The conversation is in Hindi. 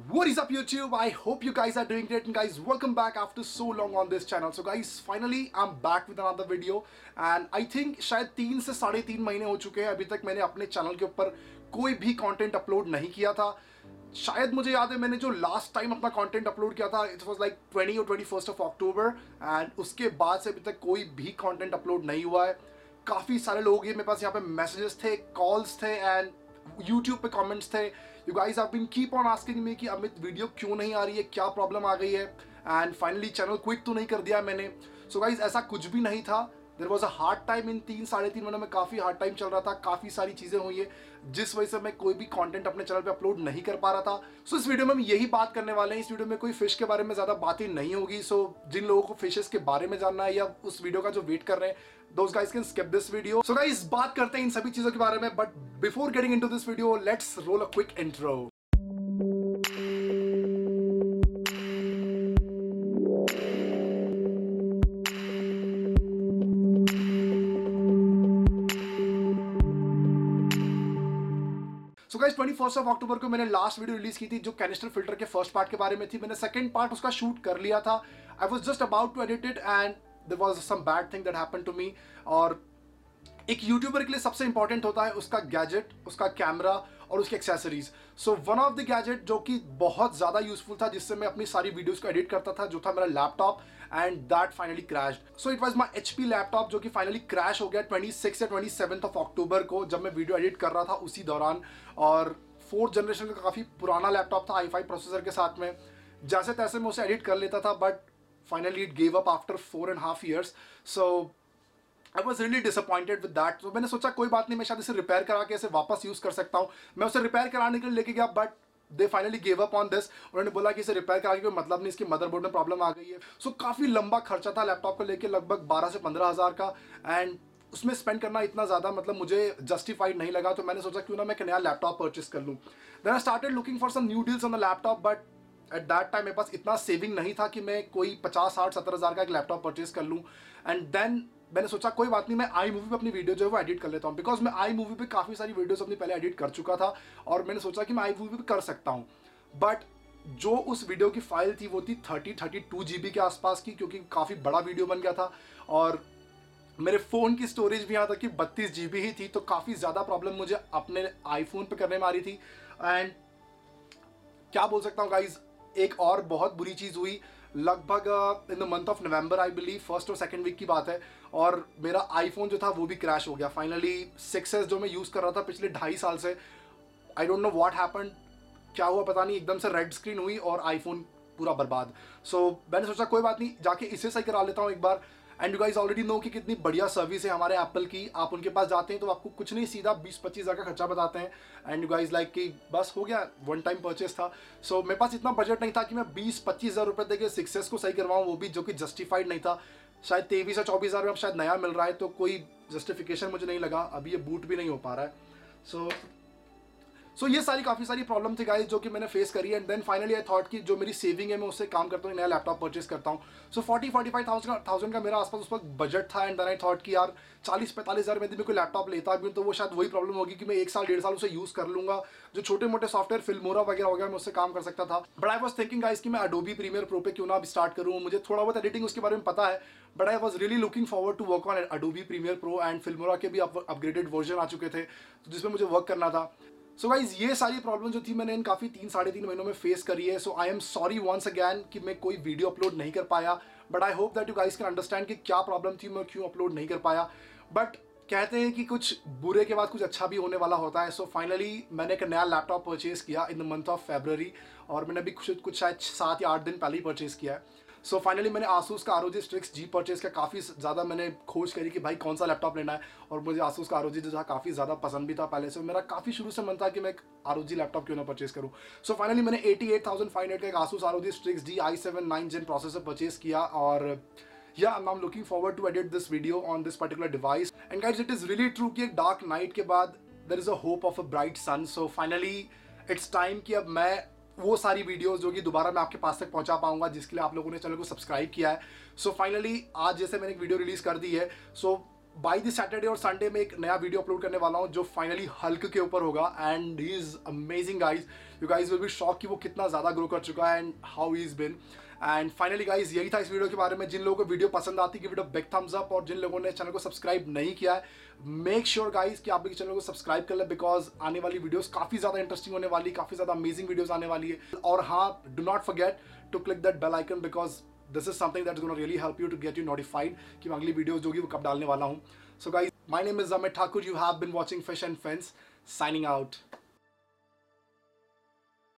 What is up YouTube? I hope you guys are doing great and guys welcome back after so long on this channel. So guys finally I'm back with another video and I think शायद 3 से 3.5 महीने हो चुके हैं अभी तक मैंने अपने चैनल के ऊपर कोई भी कंटेंट अपलोड नहीं किया था। शायद मुझे याद है मैंने जो लास्ट टाइम अपना कंटेंट अपलोड किया था इट वाज लाइक 20 और 21 ऑफ अक्टूबर एंड उसके बाद से अभी तक कोई भी कंटेंट अपलोड नहीं हुआ है। काफ़ी सारे लोग मेरे पास यहाँ पे मैसेजेस थे, कॉल्स थे एंड YouTube पे कमेंट्स थे। You guys have been keep on asking me कि अमित वीडियो क्यों नहीं आ रही है, क्या प्रॉब्लम आ गई है एंड फाइनली चैनल क्विट तो नहीं कर दिया मैंने। सो गाइज ऐसा कुछ भी नहीं था। There was a hard time in 3-3.5 महीनों में, काफ़ी हार्ड टाइम चल रहा था, काफ़ी सारी चीज़ें हुई है जिस वजह से मैं कोई भी कंटेंट अपने चैनल पे अपलोड नहीं कर पा रहा था। सो इस वीडियो में हम यही बात करने वाले हैं। इस वीडियो में कोई फिश के बारे में ज़्यादा बातें नहीं होगी। सो जिन लोगों को फिशेस के बारे में जानना है या उस वीडियो का जो वेट कर रहे हैं those guys can skip this video. So guys बात करते हैं इन सभी चीज़ों के बारे में, but before getting into this video let's roll a quick intro. So guys 21 of October को मैंने लास्ट वीडियो रिलीज की थी जो कैनिस्टर फिल्टर के फर्स्ट पार्ट के बारे में थी। मैंने सेकंड पार्ट उसका शूट कर लिया था। I was just about to edit it and there was some bad thing that happened to me. और एक यूट्यूबर के लिए सबसे इंपॉर्टेंट होता है उसका गैजेट, उसका कैमरा और उसकी accessories. So one of the gadget जो कि बहुत ज़्यादा यूजफुल था जिससे मैं अपनी सारी वीडियोस को एडिट करता था जो था मेरा laptop and that finally crashed. So it was my HP laptop जो कि फाइनली क्रैश हो गया 26 या 27 ऑफ अक्टूबर को जब मैं वीडियो एडिट कर रहा था उसी दौरान। और 4th जनरेशन का काफ़ी पुराना लैपटॉप था i5 प्रोसेसर के साथ में। जैसे तैसे मैं उसे एडिट कर लेता था but finally it gave up after 4.5 years. So I was really disappointed with that. तो मैंने सोचा कोई बात नहीं, मैं शायद इसे रिपेयर करा के इसे वापस यूज़ कर सकता हूँ। मैं उसे रिपेयर कराने के लिए लेके गया but they finally gave up on this. उन्होंने बोला कि इसे रिपेयर करा के कोई मतलब नहीं, इसके मदरबोर्ड में प्रॉब्लम आ गई है। सो काफ़ी लंबा खर्चा था लैपटॉप को लेके, लगभग 12 से 15 हज़ार का एंड उसमें स्पेंड करना इतना ज़्यादा मतलब मुझे जस्टिफाइड नहीं लगा। तो मैंने सोचा क्यों ना मैं एक नया लैपटॉप परचेस कर लूँ। Then I started looking for some new deals on the laptop but at that time मेरे पास इतना सेविंग नहीं था कि मैं कोई 50-60-70 हज़ार का एक लैपटॉप परचेस कर लूँ। एंड देन मैंने सोचा कोई बात नहीं, मैं आई मूवी पे अपनी वीडियो जो है वो एडिट कर लेता हूँ बिकॉज मैं आई मूवी पे काफ़ी सारी वीडियोस अपनी पहले एडिट कर चुका था और मैंने सोचा कि मैं आई मूवी पे कर सकता हूँ। बट जो उस वीडियो की फाइल थी वो थी 32 GB के आसपास की, क्योंकि काफ़ी बड़ा वीडियो बन गया था और मेरे फ़ोन की स्टोरेज भी यहाँ तक कि 32 GB ही थी। तो काफ़ी ज़्यादा प्रॉब्लम मुझे अपने आईफोन पे करने में आ रही थी। एंड क्या बोल सकता हूँ गाइज, एक और बहुत बुरी चीज़ हुई लगभग in the month of November, I believe 1st और 2nd वीक की बात है, और मेरा आईफोन जो था वो भी क्रैश हो गया। फाइनली 6S जो मैं यूज़ कर रहा था पिछले 2.5 साल से, I don't know what happened, क्या हुआ पता नहीं, एकदम से रेड स्क्रीन हुई और आईफोन पूरा बर्बाद। सो मैंने सोचा कोई बात नहीं, जाके इसे सही करा लेता हूँ एक बार। And you guys already know कि कितनी बढ़िया सर्विस है हमारे एप्पल की। आप उनके पास जाते हैं तो आपको कुछ नहीं, सीधा 20-25 हज़ार का खर्चा बताते हैं एंड यू गाइज लाइक कि बस हो गया, वन टाइम परचेस था। सो मेरे पास इतना बजट नहीं था कि मैं 20-25 हज़ार रुपये देके 6S को सही करवाऊँ, वो भी जो कि जस्टिफाइड नहीं था। शायद 23 या 24 हज़ार में अब शायद नया मिल रहा है तो कोई जस्टिफिकेशन मुझे नहीं लगा। अभी ये बूट भी नहीं हो पा रहा है। सो ये काफ़ी सारी प्रॉब्लम थी गाइस जो कि मैंने फेस करी। And then finally I thought कि जो मेरी सेविंग है मैं उससे काम करता हूँ, नया लैपटॉप परचेस करता हूँ। सो 40-45 का मेरा आसपास उस वक्त बजट था। एंड देन आई थॉट कि यार 40-45 हज़ार में यदि मैं कोई लैपटॉप लेता भी हूँ तो वो शायद वही प्रॉब्लम होगी कि मैं 1 साल 1.5 साल उसे यूज़ कर लूँगा। जो छोटे मोटे सॉफ्टवेयर फिल्मोरा वगैरह हो गया मैं उससे काम कर सकता था। But I was thinking guys कि मैं अडोबी प्रीमियर प्रो पे क्यों ना स्टार्ट करूँ। मुझे थोड़ा बहुत एडिटिंग उसके बारे में पता है but I was really looking forward to work on Adobe Premiere Pro and Filmora के भी अपग्रेडेड वर्जन आ चुके थे जिसमें मुझे वर्क करना था। सो गाइज ये सारी प्रॉब्लम जो थी मैंने इन काफ़ी 3-3.5 महीनों में फेस करी है। So I am sorry once again कि मैं कोई वीडियो अपलोड नहीं कर पाया, but I hope that you guys can understand कि क्या प्रॉब्लम थी, मैं क्यों अपलोड नहीं कर पाया। बट कहते हैं कि कुछ बुरे के बाद कुछ अच्छा भी होने वाला होता है। सो फाइनली मैंने एक नया लैपटॉप परचेज़ किया in the month of February और मैंने अभी कुछ शायद 7 या 8 दिन पहले ही परचेज़ किया है। सो फाइनली मैंने आसूस का ROG Strix G परचेज़ किया। काफ़ी ज़्यादा मैंने खोज करी कि भाई कौन सा लैपटॉप लेना है और मुझे आसूस का ROG जो था काफ़ी ज़्यादा पसंद भी था पहले से। मेरा काफ़ी शुरू से मन था कि मैं एक ROG लैपटॉप क्यों ना परचेज़ करूँ। सो फाइनली मैंने 88,500 का एक Asus ROG Strix G i7 9th Gen processor purchase किया और yeah, I'm looking forward to edit this video on this particular device. And guys, it is really true कि एक dark night के बाद there is a hope of a bright sun. So finally, it's time कि अब मैं वो सारी वीडियोस जो कि दोबारा मैं आपके पास तक पहुंचा पाऊंगा जिसके लिए आप लोगों ने चैनल को सब्सक्राइब किया है। सो फाइनली आज जैसे मैंने एक वीडियो रिलीज़ कर दी है, सो बाय द सैटरडे और संडे में एक नया वीडियो अपलोड करने वाला हूँ जो फाइनली हल्क के ऊपर होगा, and he is amazing guys. You guys will be shock कि वो कितना ज़्यादा ग्रो कर चुका है and how he is been. And finally guys यही था इस वीडियो के बारे में. जिन लोगों को वीडियो पसंद आती है, give it a big thumbs up, और जिन लोगों ने चैनल को सब्सक्राइब नहीं किया है, मेक श्योर गाइज कि आप भी चैनल को सब्सक्राइब कर ले, बिकॉज आने वाली वीडियोस काफ़ी ज़्यादा इंटरेस्टिंग होने वाली, काफ़ी ज़्यादा अमेजिंग वीडियोस आने वाली है. और हाँ, do not forget to click that bell icon, because this is something that's going to really help you to get you notified कि मैं अगली वीडियोस जो होगी वो कब डालने वाला हूँ. So guys, my name is Amit Thakur. You have been watching Fish and Fins. Signing out.